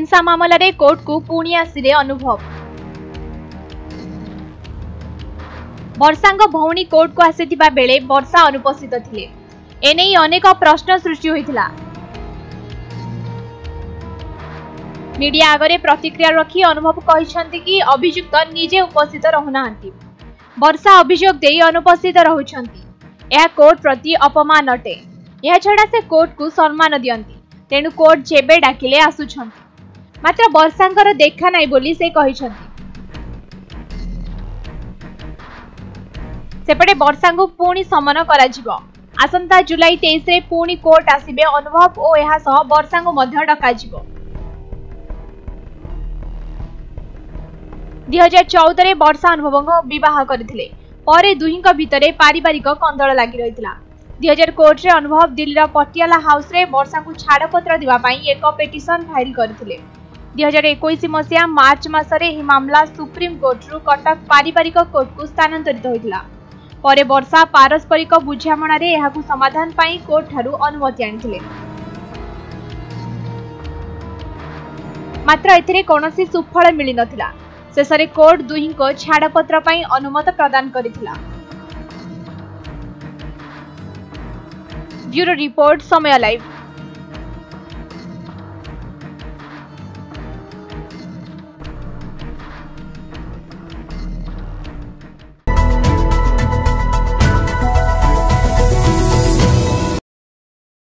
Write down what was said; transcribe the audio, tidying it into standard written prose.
हिंसा मामलें कोर्ट को पुणी आसिले अनुभव। वर्षांग भौणी कोर्ट को आसीथिबा बेले वर्षा अनुपस्थित थिले। एने अनेक प्रश्न सृष्टि होइथिला। मीडिया आगरे प्रतिक्रिया रखी अनुभव कहिसंती कि अभियुक्त निजे उपस्थित रहुनांती। वर्षा अभियोग देई अनुपस्थित रहुछंती। यह कोर्ट प्रति अपमान अटे। यह छड़ा से कोर्ट को सम्मान दियंती। तेणु कोर्ट जेबे डाकिले आसुछंती। मात्र वर्षांकर देखा नाही बोली से कहिसंती। सेपटे वर्षा को पुणी समन कराजिबो। आसंता जुलाई 23 रे पुणी कोर्ट आसीबे अनुभव और यह सह वर्षा को मध्य डकाजिबो। 2014 रे वर्षा अनुभव विवाह करथिले। परे दुहिंक भितरे पारिवारिक कंदल लागि रहितला। 2000 कोर्ट रे अनुभव दिल्ली पटियाला हाउस रे वर्षा को छाड़पत्र दिवा पई एक पिटिशन फाइल करथिले। 2021 मसिया मार्च मासरे ही मामला सुप्रीम कोर्ट रु कटक पारिवारिक कोर्ट को स्थानांतरित होइतला। परे वर्षा पारस्परिक बुझामणा रे एहाकु समाधान पई कोर्ट थारु अनुमति आनिथिले। मात्र एथिरे कोनोसी सुफल मिलि नथिला। शेषरे कोर्ट दुहिंको छाड़पत्र पई अनुमति प्रदान करिथिला। Bureau report Samay live.